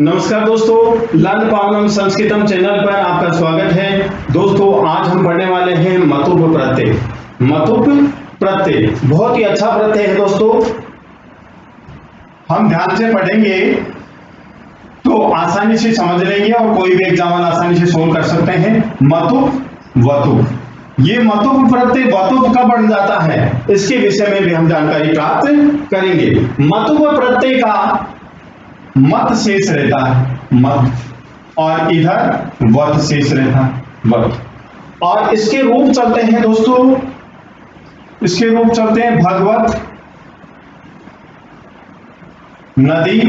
नमस्कार दोस्तों, learn पावनम संस्कृतम channel पर आपका स्वागत है। दोस्तों आज हम पढ़ने वाले हैं मतुप प्रत्यय। मतुप प्रत्यय बहुत ही अच्छा प्रत्यय है दोस्तों, हम ध्यान से पढ़ेंगे तो आसानी से समझ लेंगे और कोई भी एग्जाम आसानी से सोल्व कर सकते हैं। मतुप वतुप, ये मतुप प्रत्यय वतुप कब बन जाता है इसके विषय में भी हम जानकारी प्राप्त करेंगे। मतुप प्रत्यय का मत शेष रहता है, मत, और इधर वत शेष रहता है, वत। और इसके रूप चलते हैं दोस्तों, इसके रूप चलते हैं भगवत, नदी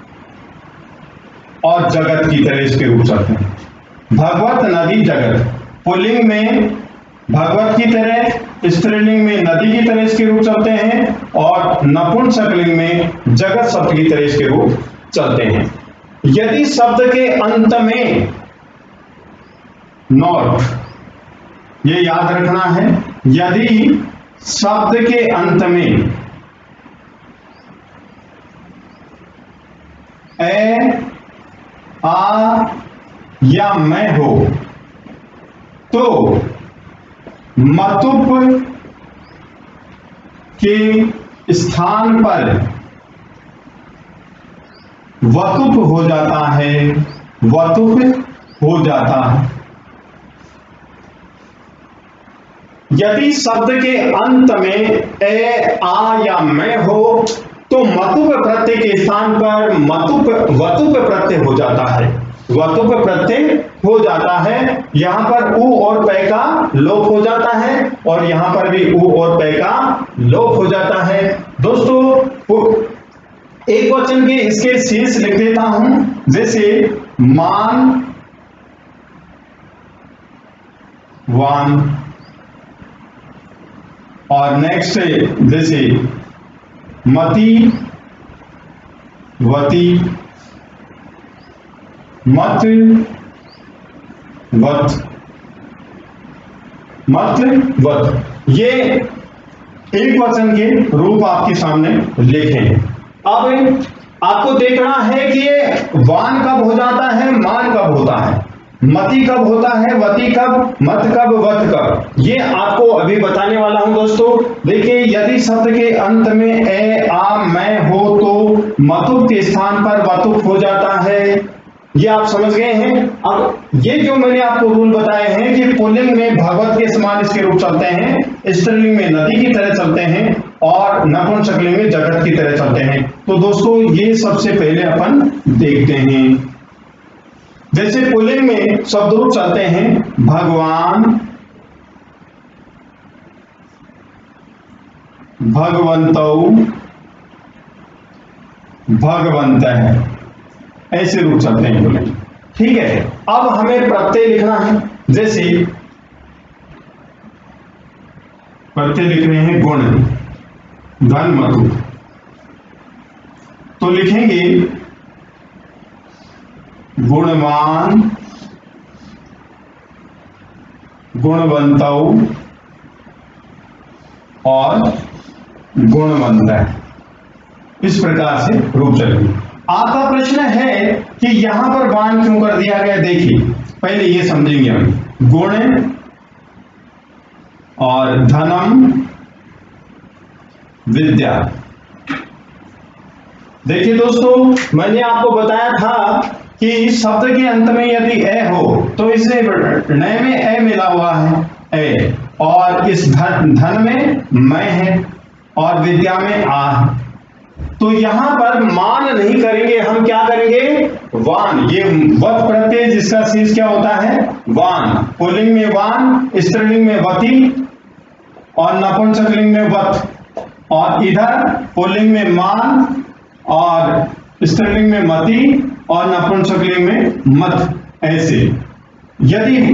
और जगत की तरह इसके रूप चलते हैं। भगवत, नदी, जगत। पुल्लिंग में भगवत की तरह, स्त्रीलिंग में नदी की तरह इसके रूप चलते हैं, और नपुंसकलिंग में जगत शब्द की तरह इसके रूप चलते हैं। यदि शब्द के अंत में नॉट, ये याद रखना है, यदि शब्द के अंत में ए, आ या मैं हो तो मतुप के स्थान पर वतुप हो जाता है, वतुप हो जाता है। यदि शब्द के अंत में ए, आ या मैं हो तो मतुप प्रत्यय के स्थान पर वतुप प्रत्यय हो जाता है, वतुप प्रत्यय हो जाता है। यहां पर उ और पै का लोप हो जाता है, और यहां पर भी उ और पै का लोप हो जाता है। दोस्तों एक वचन के इसके शीर्ष लिख देता हूं, जैसे मान, वान, और नेक्स्ट जैसे मति, वती, मत, वत, मत, वत। ये एक वचन के रूप आपके सामने लिखे हैं। अब आपको देखना है कि ये वान कब हो जाता है, मान कब होता है, मति कब होता है, वती कब, मत कब, वत कब, ये आपको अभी बताने वाला हूं दोस्तों। देखिए, यदि शब्द के अंत में ए, आ, मैं हो तो मतुप के स्थान पर वतुप हो जाता है। ये आप समझ गए हैं। अब ये जो मैंने आपको रूल बताए हैं कि पुल्लिंग में भगवत के समान इसके रूप चलते हैं, स्त्रीलिंग में नदी की तरह चलते हैं, और नपुंसकलिंग में जगत की तरह चलते हैं। तो दोस्तों ये सबसे पहले अपन देखते हैं। जैसे पुल्लिंग में शब्द रूप चलते हैं भगवान, भगवंतौ, भगवंतः, ऐसे रूप चलते हैं पुल्लिंग। ठीक है, अब हमें प्रत्यय लिखना है। जैसे प्रत्यय लिख रहे हैं गुण, धन, मतु, तो लिखेंगे गुणवान, गुणवंतौ और गुणवंत, इस प्रकार से रूप चलेंगे। आपका प्रश्न है कि यहां पर वान क्यों कर दिया गया। देखिए, पहले ये समझेंगे हम। गुण और धनम, विद्या। देखिए दोस्तों, मैंने आपको बताया था कि शब्द के अंत में यदि ए हो तो इसे नए में ए मिला हुआ है, ए, और इस धन में मैं है, और विद्या में आ है। तो यहां पर मान नहीं करेंगे, हम क्या करेंगे, वान। ये वत प्रत्यय जिसका शीर्ष क्या होता है, वान। पुल्लिंग में वान, स्त्रीलिंग में वती, और नपुंसकलिंग में वत, और इधर पुल्लिंग में मान, और स्त्रीलिंग में मति, और नपुंसकलिंग में मत। ऐसे यदि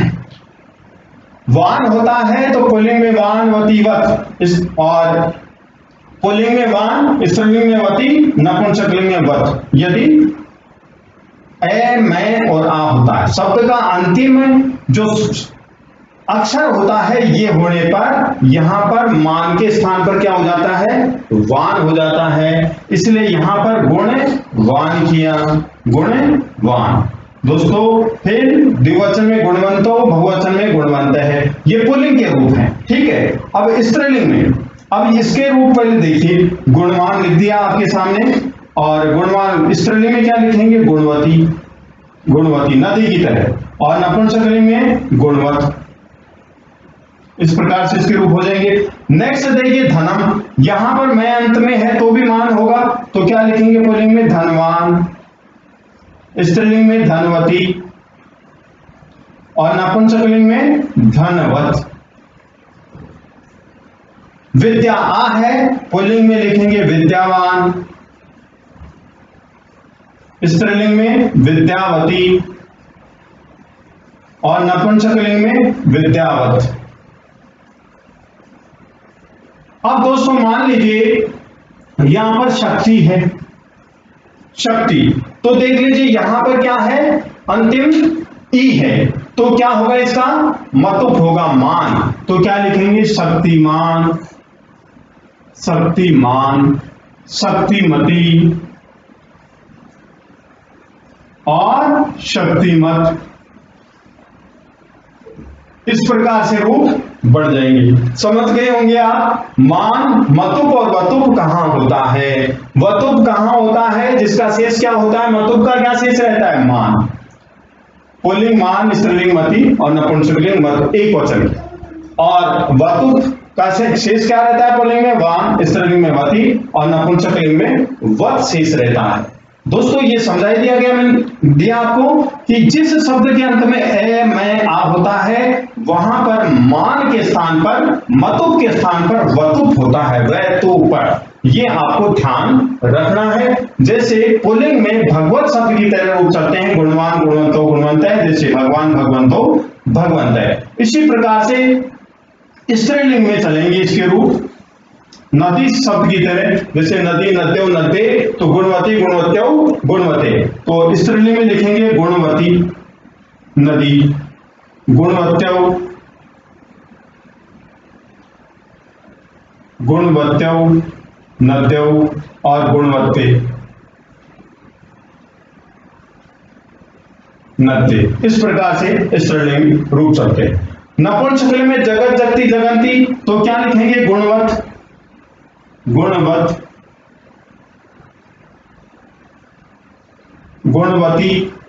वान होता है तो पुल्लिंग में वान, वती, वत, और पुल्लिंग में वान, स्त्रीलिंग में वती, नपुंसकलिंग में वत। यदि ए, मैं और आ होता है, शब्द का अंतिम जो अक्षर होता है ये होने पर यहां पर मान के स्थान पर क्या हो जाता है, वान हो जाता है, इसलिए यहां पर गुणवान किया, गुणवान। दोस्तों फिर द्विवचन में गुणवंतो, बहुवचन में गुणवंत है, ये पुल्लिंग के रूप हैं, ठीक है। अब स्त्रीलिंग में, अब इसके रूप पहले देखिए, गुणवान लिख दिया आपके सामने, और गुणवान स्त्रीलिंग में क्या लिखेंगे, गुणवती, गुणवती नदी की तरह, और नपुंसकलिंग में गुणवत, इस प्रकार से इसके रूप हो जाएंगे। नेक्स्ट देखिए धनम, यहां पर मैं अंत में है तो भी मान होगा, तो क्या लिखेंगे पुल्लिंग में, धनवान, स्त्रीलिंग में धनवती, और नपुंसकलिंग में धनवत। विद्या आ है, पुल्लिंग में लिखेंगे विद्यावान, स्त्रीलिंग में विद्यावती, और नपुंसकलिंग में विद्यावत। अब दोस्तों मान लीजिए यहां पर शक्ति है, शक्ति, तो देख लीजिए यहां पर क्या है, अंतिम ई है, तो क्या होगा, इसका मतुप होगा मान, तो क्या लिखेंगे, शक्तिमान, शक्तिमान, शक्तिमती और शक्तिमत, इस प्रकार से रूप बढ़ जाएंगे। समझ गए होंगे आप। मान, मतुप और वतुप कहां होता है, वतुप कहां होता है, जिसका शेष क्या होता है, मतुप का क्या शेष रहता है, मान, पुल्लिंग मान, स्त्रीलिंग मति और नपुंसकलिंग मत, एक वचन, और वतुप का शेष क्या रहता है, पुल्लिंग में वान, स्त्रीलिंग में वती और नपुंसकलिंग में वत शेष रहता है। दोस्तों ये समझाई दिया गया, मैंने दिया आपको कि जिस शब्द के अंत में ए, मैं, आ होता है वहां पर मान के स्थान पर, मतुप के स्थान पर वतुप होता है, वह तो पर, ये आपको ध्यान रखना है। जैसे पुल्लिंग में भगवत शब्द की तरह रूप चलते हैं, गुणवान, गुणवंतो, गुणवंत है, जैसे भगवान, भगवंतो, भगवंत है। इसी प्रकार से स्त्रीलिंग में चलेंगे इसके रूप, नदी शब्द की तरह, जैसे नदी, नद्यो, नद्ये, तो गुणवती, गुणवत्यो, गुणवते, तो स्त्रीलिंग में लिखेंगे गुणवती नदी, गुणवत्यो, गुणवत्यो नद्यो और गुणवत्ते नद्ये, इस प्रकार से स्त्रीलिंग रूप चलते। नपुंसकलिंग में जगत, जगती, जगंती, तो क्या लिखेंगे, गुणवत, गुणवत, गुणवती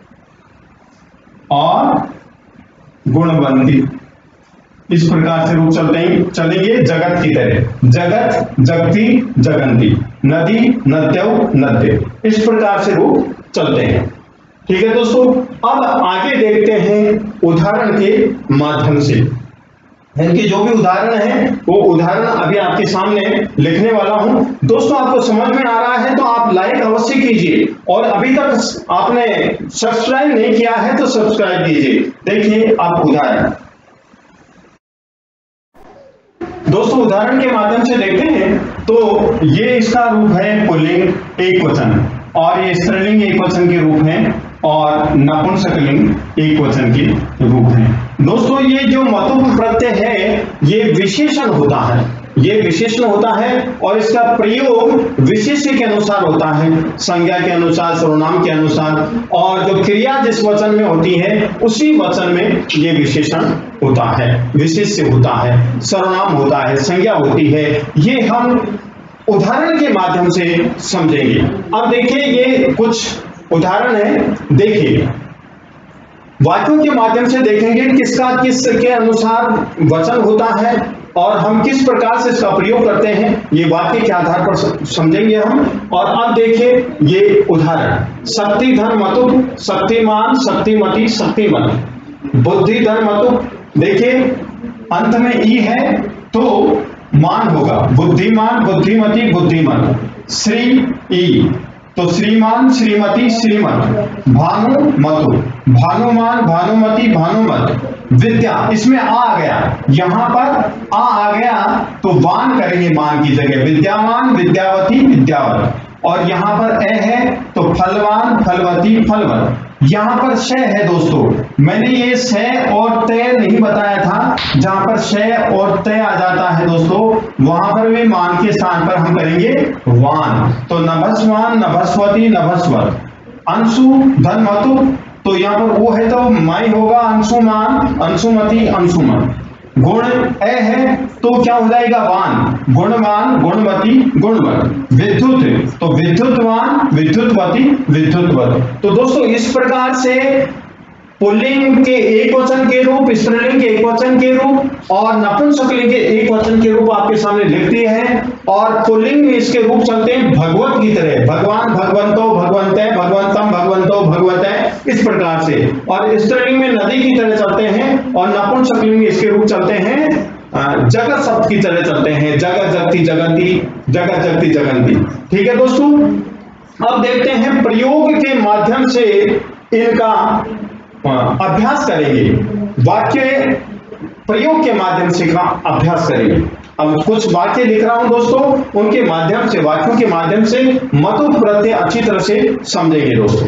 और गुणवंती, इस प्रकार से रूप चलेंगे जगत की तरह, जगत, जगती, जगंती, नदी, नद्यो, नद्ये, इस प्रकार से रूप चलते हैं। ठीक है दोस्तों, अब आगे देखते हैं उदाहरण के माध्यम से। इनके जो भी उदाहरण है वो उदाहरण अभी आपके सामने लिखने वाला हूं। दोस्तों आपको समझ में आ रहा है तो आप लाइक अवश्य कीजिए, और अभी तक आपने सब्सक्राइब नहीं किया है तो सब्सक्राइब कीजिए। देखिए आप उदाहरण, दोस्तों उदाहरण के माध्यम से देखते हैं तो ये इसका रूप है पुल्लिंग एक वचन, और ये स्त्रीलिंग एक वचन के रूप हैं, और नपुंसकलिंग एक वचन के रूप हैं। दोस्तों ये जो मतुप प्रत्यय है ये विशेषण होता है, ये विशेषण होता है, और इसका प्रयोग विशेष्य के अनुसार होता है, संज्ञा के अनुसार, सर्वनाम के अनुसार, और जो क्रिया जिस वचन में होती है उसी वचन में ये विशेषण होता है, विशेष्य होता है, सर्वनाम होता है, संज्ञा होती है। ये हम उदाहरण के माध्यम से समझेंगे। अब देखिए ये कुछ उदाहरण है, देखिए वाक्यों के माध्यम से देखेंगे किसका किसके अनुसार वचन होता है और हम किस प्रकार से इसका प्रयोग करते हैं, ये वाक्य के आधार पर समझेंगे हम। और अब देखिए ये उदाहरण, शक्तिधर मतुप, शक्तिमान, शक्तिमती, शक्तिमत, बुद्धिधर मतुप, देखिए अंत में ई है तो मान होगा, बुद्धिमान, बुद्धिमती, बुद्धिमत, श्री ई तो श्रीमान, श्रीमती, श्रीमत, भानु मतु, भानुमान, भानुमती, भानुमत, विद्या, इसमें आ गया, यहां पर आ गया तो वान करेंगे मान की जगह, विद्यावान, विद्यावती, विद्यावत, और यहां पर ए है तो फलवान, फलवती, फलवत, यहां पर श है दोस्तों, मैंने ये स और तय नहीं बताया था। जहां पर श और तय आ जाता है दोस्तों, वहां पर भी मान के स्थान पर हम करेंगे वान। तो नभस्वान, नभस्वती, नभस्वत, अंशु, धनमतु, तो यहाँ पर वो है तो मई होगा, अंशुमान, अंशुमती, अंशुमन। गुण ए है तो क्या हो जाएगा वान, गुणवान, गुणवती, गुणवत। विद्युत तो विद्युतवान, विद्युतवती, विद्युतवत। तो दोस्तों इस प्रकार से पुल्लिंग के एक वचन के रूप, स्त्रीलिंग के एक वचन के रूप और नपुंसकलिंग के एक वचन के रूप आपके सामने लिखते हैं। और पुल्लिंग में इसके रूप चलते हैं भगवत की तरह, भगवान, भगवंतो, भगवंते, भगवंतम, भगवंतो, भगवते, इस प्रकार से। और स्त्रीलिंग में नदी की तरह चलते हैं और नपुंसकलिंग में इसके रूप चलते हैं जगत शब्द की तरह चलते हैं, जगत जगती, जगंती, जगत जगती, जगंती। ठीक है दोस्तों, अब देखते हैं प्रयोग के माध्यम से इनका अभ्यास करेंगे, वाक्य प्रयोग के माध्यम से का अभ्यास करेंगे। अब कुछ वाक्य लिख रहा हूं दोस्तों, उनके माध्यम से, वाक्यों के माध्यम से मतु प्रत्यय अच्छी तरह से समझेंगे दोस्तों।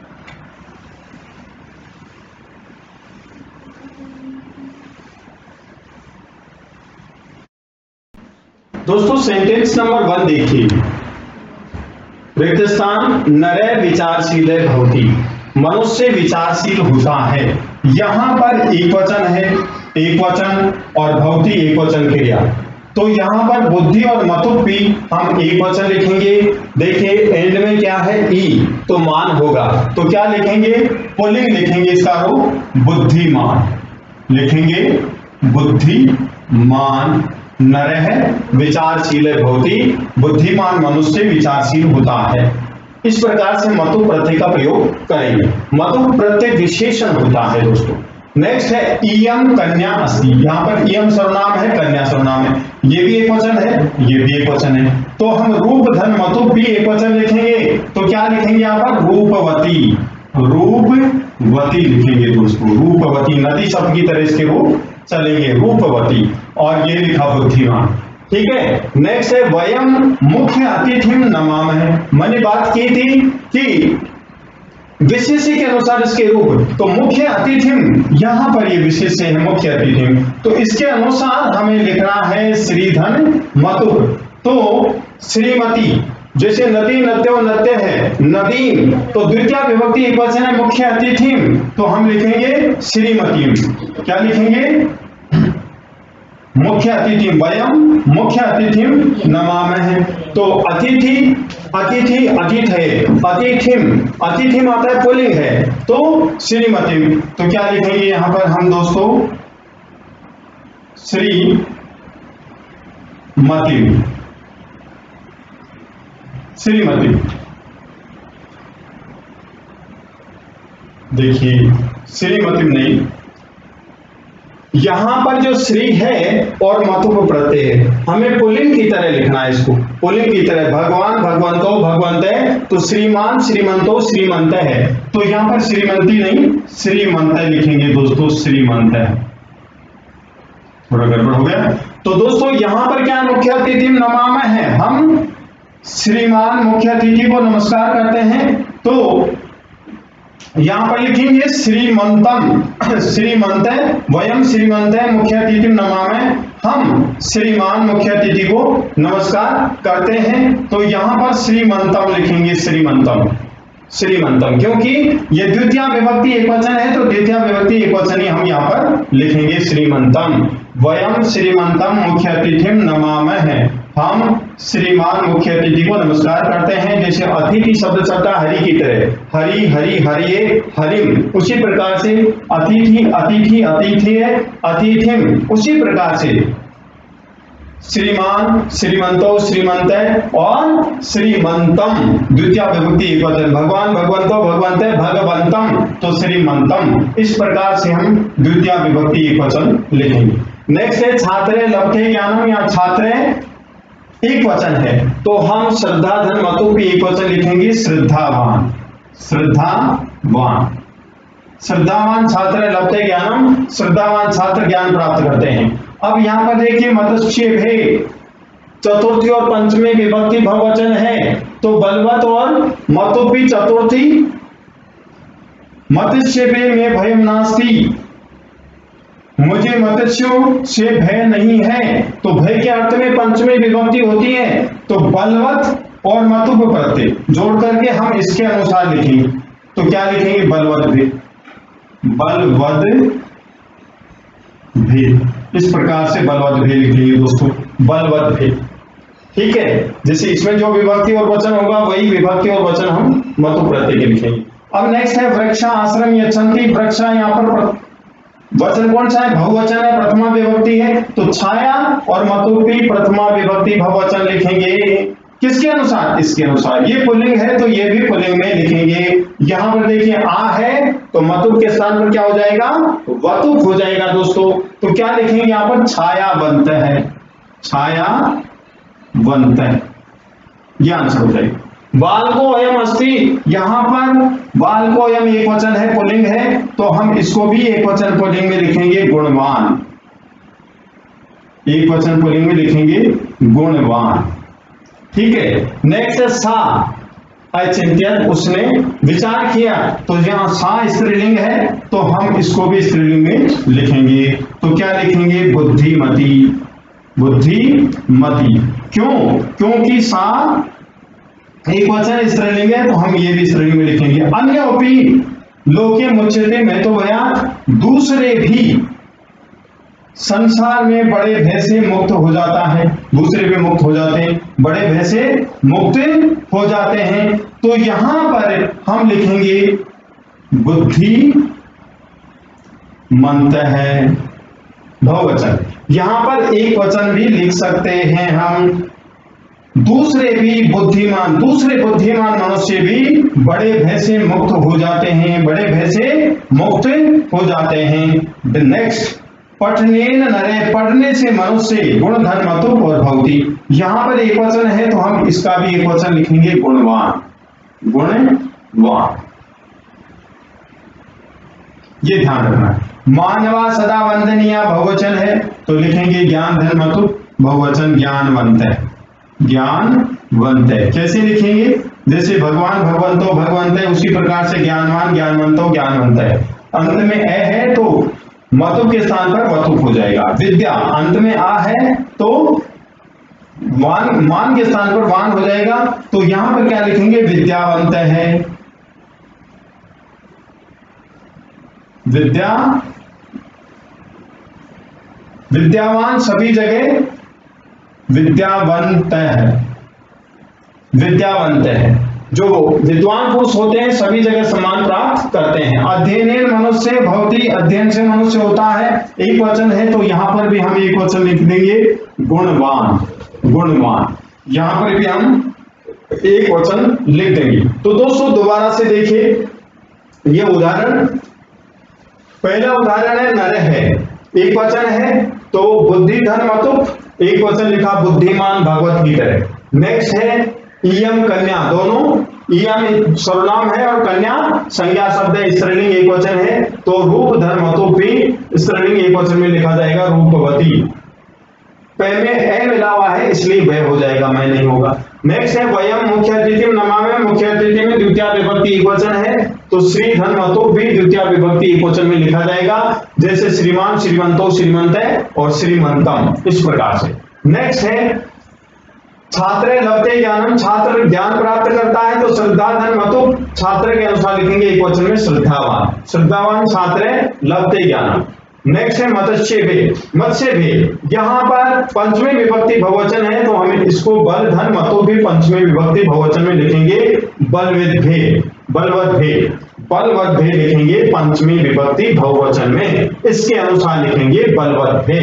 दोस्तों सेंटेंस नंबर 1 देखिए, रिक्त स्थान, नरे विचारशील भवति, मनुष्य विचारशील होता है। यहां पर एक वचन है, एक वचन और भवति एक वचन क्रिया, तो यहां पर बुद्धि और मतुप भी हम एक वचन लिखेंगे। देखिए एंड में क्या है, ई, तो मान होगा, तो क्या लिखेंगे, पुल्लिंग लिखेंगे, इसका रूप बुद्धिमान लिखेंगे, बुद्धिमान। नरः विचारशील भवति, बुद्धिमान मनुष्य विचारशील होता है। इस प्रकार से मतु प्रत्यय का प्रयोग करेंगे। मतु प्रत्यय विशेषण होता है दोस्तों। नेक्स्ट है इयम कन्या अस्ति, यहाँ पर इयम सर्वनाम है, कन्या सर्वनाम है, ये भी एक वचन है, ये भी एक वचन है, तो हम रूप धन मतु भी एक वचन लिखेंगे। तो क्या लिखेंगे यहाँ पर, रूपवती, रूपवती लिखेंगे दोस्तों, रूपवती, नदी शब्द की तरह इसके रूप चलेंगे, रूपवती। और ये लिखा बुद्धिमान। ठीक है, नेक्स्ट है वयम मुख्य अतिथिम नमामहे। मैंने बात की थी कि विशेष के अनुसार इसके रूप, तो मुख्य अतिथिम, यहां पर ये विशेष है मुख्य अतिथिम, तो इसके अनुसार हमें लिखना है श्रीधन मतु। तो श्रीमती, जैसे नदी, नत्यो, नत्य है, नदीम, तो द्वितीय विभक्ति एक वचन है, मुख्य अतिथिम, तो हम लिखेंगे श्रीमतीम। क्या लिखेंगे, मुख्य अतिथि, वयम मुख्य अतिथिम नमामहे। तो अतिथि, अतिथि, अतिथये, अतिथिम, अतिथिम आता है पुल्लिंग है, तो श्रीमतीम। तो क्या लिखेंगे यहां पर हम दोस्तों, श्रीमतीम, श्रीमतीम। देखिए श्रीमतीम नहीं, यहां पर जो श्री है और मतु प्रत्यय है, हमें पुल्लिंग की तरह लिखना है इसको, पुल्लिंग की तरह, भगवान, भगवंतो, भगवंते, तो श्रीमान, श्रीमंतो, श्रीमंत है, तो यहां पर श्रीमंती नहीं श्रीमंत लिखेंगे दोस्तों, श्रीमंत। थोड़ा गड़बड़ हो गया। तो दोस्तों यहां पर क्या, मुख्य अतिथि नमाम है, हम श्रीमान मुख्य अतिथि को नमस्कार करते हैं, तो यहां पर लिखेंगे श्रीमंतम, श्रीमंत, वयम श्रीमंत मुख्य अतिथि नमामहे, हम श्रीमान मुख्य अतिथि को नमस्कार करते हैं, तो यहां पर श्रीमंतम लिखेंगे, श्रीमंतम, श्रीमंतम, क्योंकि ये द्वितीय विभक्ति एक वचन है, तो द्वितीय विभक्ति एक वचन ही हम यहां पर लिखेंगे, श्रीमंतम। वयम श्रीमंतम मुख्य अतिथिम नमामहे, हम श्रीमान मुख्य अतिथि को नमस्कार करते हैं। जैसे अतिथि शब्द चलता हरि की तरह, हरि, हरि, हरिये, हरिम, उसी प्रकार से अतिथि, अतिथि, अतिथि, अतिथिम, उसी प्रकार से श्रीमान, श्रीमंतो, श्रीमंत और श्रीमंतम, द्वितीय विभक्ति एक वचन, भगवान, भगवंतो, भगवंते, भगवंतम, तो श्रीमंतम। इस प्रकार से हम द्वितीय विभक्ति एक वचन लिखेंगे। नेक्स्ट है छात्रे लब्धे ज्ञानम, या छात्रे एक वचन है, तो हम श्रद्धा धन मतु भी एक वचन लिखेंगे, श्रद्धावान, श्रद्धावान, श्रद्धावान छात्र लब्धे ज्ञानम, श्रद्धावान छात्र ज्ञान प्राप्त करते हैं। अब यहां पर देखिए मतस्य भे, चतुर्थी और पंचमी विभक्ति बहुवचन है, तो बलवत और मतुपी चतुर्थी मत्स्यभे में भयम नास्ति, मुझे मत्स्यों से भय नहीं है। तो भय के अर्थ में पंचमी विभक्ति होती है, तो बलवत और मतुप प्रत्यय जोड़ करके हम इसके अनुसार लिखेंगे। तो क्या लिखेंगे? बलवत भे, बलवद भे, इस प्रकार से बलवत भे लिखेंगे दोस्तों, बलवत भे। ठीक है, जैसे इसमें जो विभक्ति और वचन होगा वही विभक्ति और वचन हम मतुप प्रत्यय के लिखेंगे। अब नेक्स्ट है वृक्षा आश्रम यच्छन्ति। वृक्षा यहाँ पर वचन कौन सा है? बहुवचन है, प्रथमा विभक्ति है, तो छाया और मतुपी प्रथमा विभक्ति बहुवचन लिखेंगे। किसके अनुसार? इसके अनुसार। ये पुल्लिंग है तो ये भी पुल्लिंग में लिखेंगे। यहां पर देखिए आ है तो मतुप के स्थान पर क्या हो जाएगा? वतुप हो जाएगा दोस्तों। तो क्या लिखेंगे यहां पर? छायावंत है, छायावंत है, ये आंसर हो जाएगा। बालको अयम अस्ति, यहां पर बालको अयम एक वचन है, पुल्लिंग है, तो हम इसको भी एक वचन पुल्लिंग में लिखेंगे गुणवान, एक वचन पुल्लिंग में लिखेंगे गुणवान। ठीक है, नेक्स्ट है सा अचिंत्यन, उसने विचार किया, तो यहां सा स्त्रीलिंग है तो हम इसको भी स्त्रीलिंग में लिखेंगे। तो क्या लिखेंगे? बुद्धिमती, बुद्धिमती। क्यों? क्योंकि सा एक वचन स्त्रीलिंग है तो हम ये भी स्त्रीलिंग में लिखेंगे। अन्य उपी लोके मुच्यते में तो भया, दूसरे भी संसार में बड़े भय से मुक्त हो जाता है, दूसरे भी मुक्त हो जाते हैं, बड़े भय से मुक्त हो जाते हैं। तो यहां पर हम लिखेंगे बुद्धिमंत है, बहुवचन। यहां पर एक वचन भी लिख सकते हैं हम, दूसरे भी बुद्धिमान, दूसरे बुद्धिमान मनुष्य भी बड़े भय से मुक्त हो जाते हैं, बड़े भय से मुक्त हो जाते हैं। नेक्स्ट, पठनेन नरे, पढ़ने से मनुष्य, गुण धन मतुप और भवति। यहां पर एक वचन है तो हम इसका भी एक वचन लिखेंगे गुणवान, गुणवान, ये ध्यान रखना है। मानवा सदा वंदनीय बहुवचन है तो लिखेंगे ज्ञान धन मतुप, बहुवचन ज्ञानवंत है, ज्ञानवंत है। कैसे लिखेंगे? जैसे भगवान भगवंतो भगवंत है, उसी प्रकार से ज्ञानवान ज्ञानवंतो ज्ञानवंत है। अंत में ए है तो मतुप के स्थान पर वतुप हो जाएगा। विद्या, अंत में आ है तो मान के स्थान पर वान हो जाएगा। तो यहां पर क्या लिखेंगे? विद्यावंत है, विद्यावान सभी जगह विद्यावंत है, विद्यावंत है। जो विद्वान पुरुष होते हैं सभी जगह सम्मान प्राप्त करते हैं। अध्ययनेन मनुष्य भवति, अध्ययन से मनुष्य होता है, एक वचन है तो यहां पर भी हम एक वचन लिख देंगे गुणवान, गुणवान। यहां पर भी हम एक वचन लिख देंगे। तो दोस्तों दोबारा से देखिए ये उदाहरण, पहला उदाहरण है नर है, एक वचन है तो बुद्धि धन मतुप, एक वचन लिखा बुद्धिमान भगवत की तरह। नेक्स्ट है इयम कन्या, दोनों इयम सर्वनाम है और कन्या संज्ञा शब्द है, स्त्रीलिंग एक वचन है तो रूप धन मतुप भी स्त्रीलिंग एक वचन में लिखा जाएगा रूपवती। पहले में ए मिला हुआ है इसलिए वह हो जाएगा, मैं नहीं होगा। नेक्स्ट है वयम मुख्य अतिथि नमामि, मुख्य अतिथि में द्वितीय विभक्ति एक वचन है तो श्री धन मतुप भी द्वितीय विभक्ति एक वचन में लिखा जाएगा, जैसे श्रीमान श्रीमंतो श्रीमंत है और श्रीमंतम, इस प्रकार से। नेक्स्ट है छात्र लभते ज्ञानम, छात्र ज्ञान प्राप्त करता है तो श्रद्धा धन मतुप छात्र के अनुसार लिखेंगे एक वचन में श्रद्धावान, श्रद्धावान छात्र लभते ज्ञानम। नेक्स्ट है मत्स्य भे, मत्स्य भे यहां पर पंचमी विभक्ति बहुवचन है तो हम इसको बल धन मतुप भी पंचमी विभक्ति बहुवचन में लिखेंगे बलविद भे, बलवत भे, बलवत भे लिखेंगे पंचमी विभक्ति बहुवचन में, इसके अनुसार लिखेंगे बलवत भे,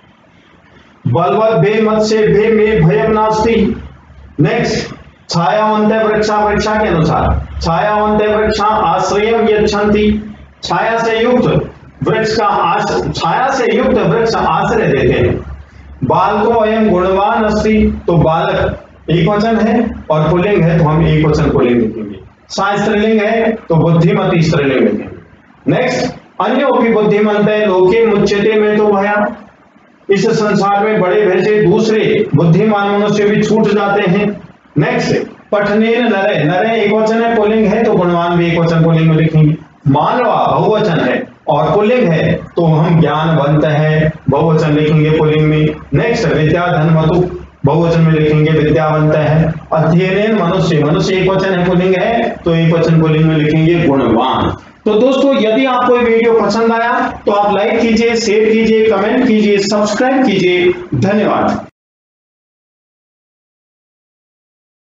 बलवत भे मत्स्य भे में भयम नास्ति। नेक्स्ट छायावंत वृक्षा, वृक्षा के अनुसार छायावंत वृक्षा आश्रयम यच्छन्ति, छाया से युक्त वृक्ष का छाया से युक्त वृक्ष आश्रय देते हैं। बालको अयम गुणवान अस्ति, तो बालक एक वचन है और पुल्लिंग है तो हम एक वचन पुल्लिंग लिखेंगे। सा स्त्रीलिंग है तो बुद्धिमती स्त्रीलिंग लिखेंगे। नेक्स्ट अन्य उपी बुद्धिमंत है लोके मुच्यते में तो भया, इस संसार में बड़े भय से दूसरे बुद्धिमान मनुष्य भी छूट जाते हैं। नेक्स्ट पठनेन नरे, नरे एक वचन है पुल्लिंग है तो गुणवान भी एक वचन पुल्लिंग में लिखेंगे। मानवा बहुवचन है और पुल्लिंग है तो हम ज्ञानवंत है बहुवचन लिखेंगे पुल्लिंग में। नेक्स्ट विद्याधनवतु बहुवचन में लिखेंगे विद्यावंत है। अध्ययन मनुष्य, मनुष्य एक वचन है पुल्लिंग है तो एक वचन पुल्लिंग में लिखेंगे गुणवान। तो दोस्तों यदि आपको ये वीडियो पसंद आया तो आप लाइक कीजिए, शेयर कीजिए, कमेंट कीजिए, सब्सक्राइब कीजिए। धन्यवाद।